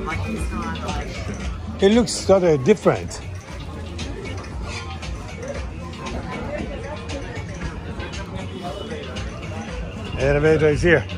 It looks sort of different. Elevator is here.